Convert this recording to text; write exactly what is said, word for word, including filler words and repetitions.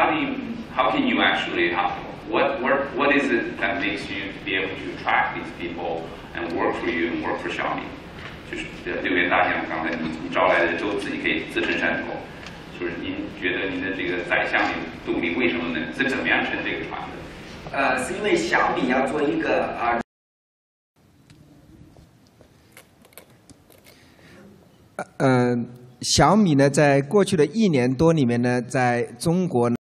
how do you how can you actually how what what what is it that makes you be able to attract these people and work for you and work for Xiaomi？ 就是六元大将刚才你你招来的之后自己可以自身山头，就是您觉得您的这个宰相的动力为什么呢？是怎么样乘这个船的？ 呃，是因为小米要做一个啊。 呃，小米呢，在过去的一年多里面呢，在中国呢。